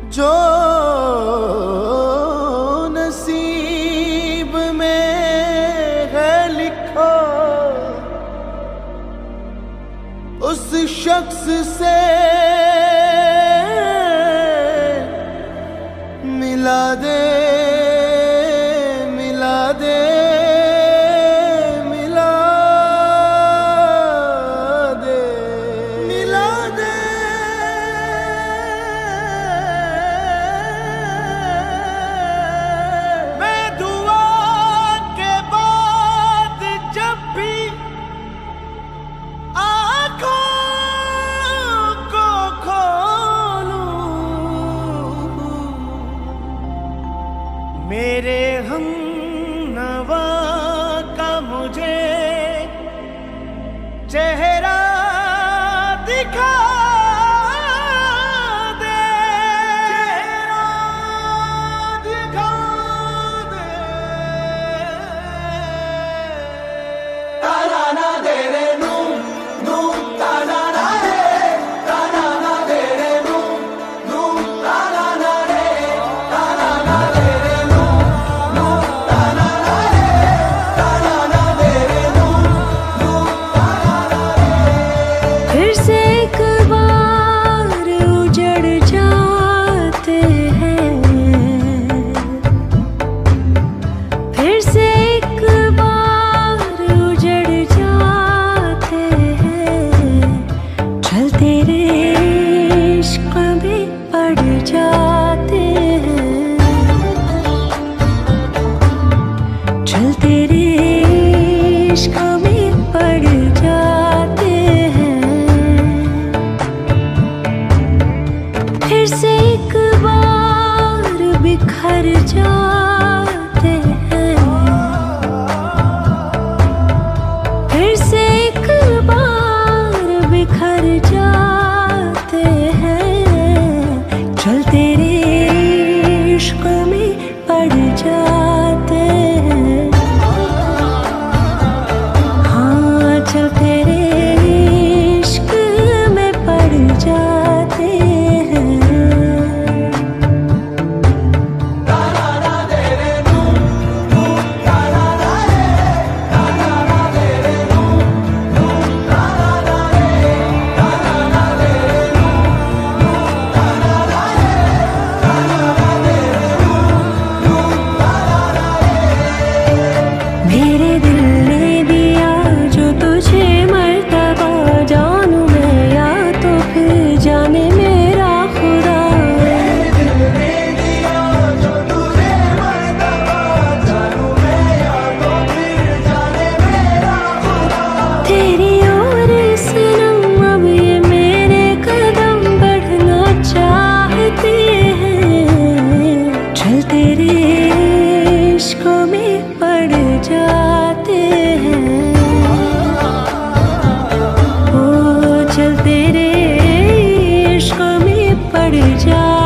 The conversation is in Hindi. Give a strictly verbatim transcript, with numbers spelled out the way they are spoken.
जो नसीब में है लिखा उस शख्स से मिला दे मिला दे मिला दे मिला दे। मैं दुआ के बाद जब भी आँखों को खोलूं मेरे हमनवा का मुझे चेहरा दिखा दे चेहरा दिखा दे। ताना ना दे रे नू नू ताना ना रे ताना ना दे रे नू नू ताना ना रे ताना ना दे रे नू नू ताना ना रे ताना ना दे रे नू नू ताना ना रे। फिर से एक बार उजड़ जाते हैं, फिर से एक बार उजड़ जाते हैं, चलते रे इश्क में पड़ जाते हैं, चलते रे इश्क में पड़ जाते हैं। फिर से एक बार बिखर जाते हैं, फिर से एक बार बिखर जाते हैं, चलते रे इश्क में पड़ जाते हैं। हाँ चलते रे इश्क में पड़ जाते हैं। ताना ना दे रे नू नू ताना ना रे ताना ना दे रे नू नू ताना ना रे ताना ना दे रे नू नू ताना ना रे ताना ना दे रे नू नू ताना ना रे। मेरे दिल ने दिया जो तुझे मर्तबा, जानू मैं या तो फिर जाने मेरा खुदा। दिल ने दिया जो तुझे मर्तबा जानू मैं या तो फिर जाने मेरा खुदा। तेरी ओर सनम अब ये मेरे कदम बढ़ना चाहते हैं, चलते रे इश्क में पड़ जाते हैं। ओ चलते रे इश्क में पड़ जा